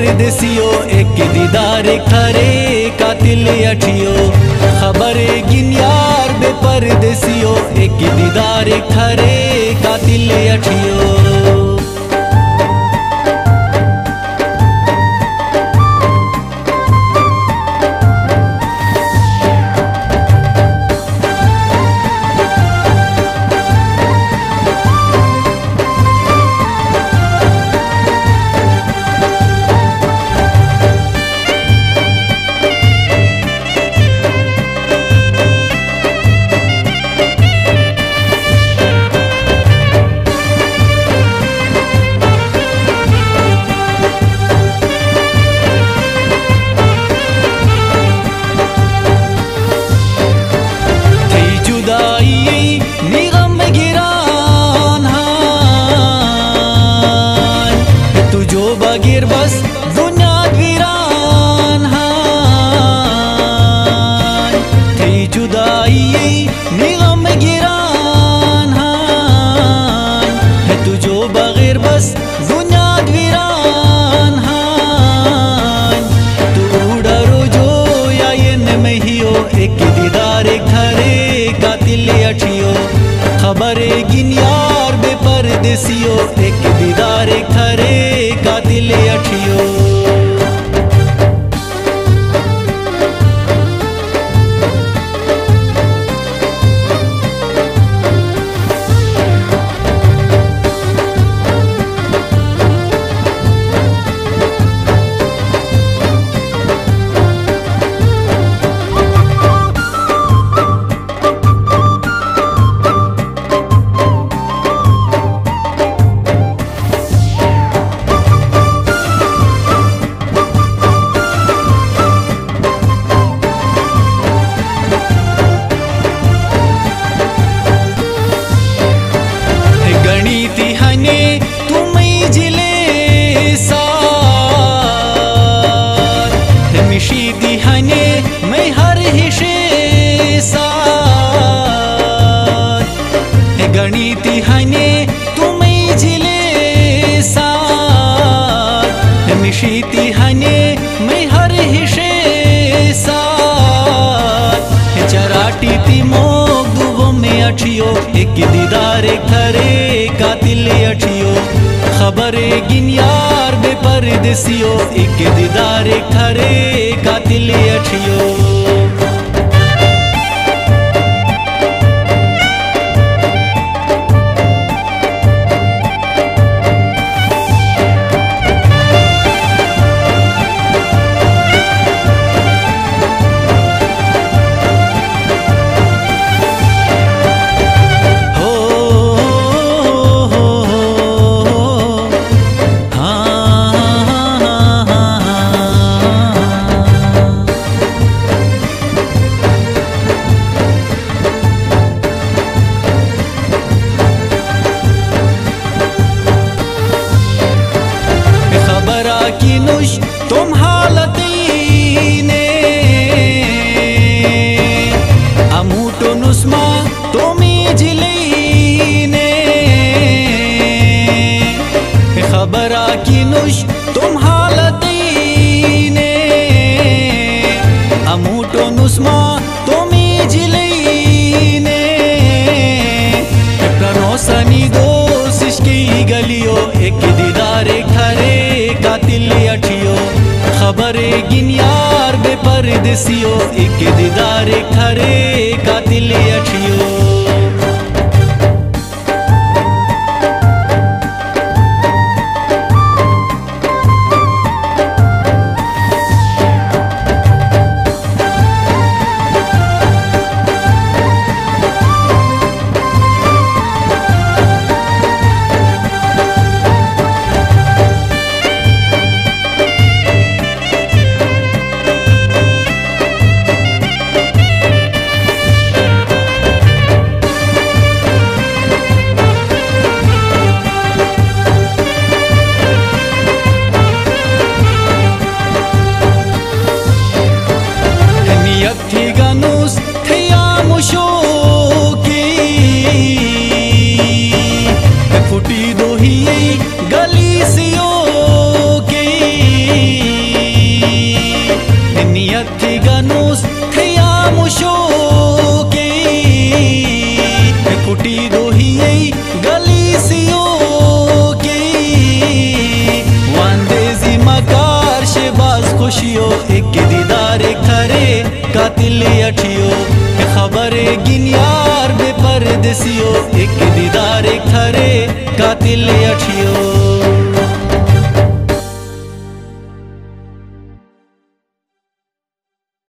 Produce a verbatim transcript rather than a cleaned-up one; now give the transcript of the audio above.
परदेसियो एक दीदार खरे कातिल अठियो खबर गिन यार बे परदेसियो एक दीदार खरे कातिल अठियो। बगैर बस दुनिया वीरान हाय थी जुदाई निगम गिरान हाय है तुझो बगैर बस दुनिया वीरान हाय तू डरो जो या ये में हियो एक दीदार घरे कातिल अठियो खबर गिन यार बे परदेसियो एक दीदार घरे कातिल अठियो। गणिती हने तुम्हें जिले सार मिशीती हने मैं हर हिशे सार गणिती हने तुम्हें जिले सार मिशीती हने मैं हर हिशे सार चराटी ती मोग दुगो में अठियो एक दीदार खरे कातिल अठियो खबर गिन यार बे परदेसियो एक दीदार खरे कातिल अठियो। की नुश तुम हालतीने अमूटो नुस्मा तुमी जिलीने खबरा की नुश तुम हालतीने अमूटो नुस्मा तुमी जिलीने कनो सनी कोशिश की गलियो एक दीदार खरे कातिल अठियो खबर गिन यार बे परदेसियो एक दीदार खरे कातिल अठियो। मुस खयामुशो के कुटी दोही गली सियो के वांदेजी मकार शेबाज खुशियो एक दीदार खरे कातिल अठियो खबर गिनियार बेपरदेसियो एक दीदार खरे कातिल अठियो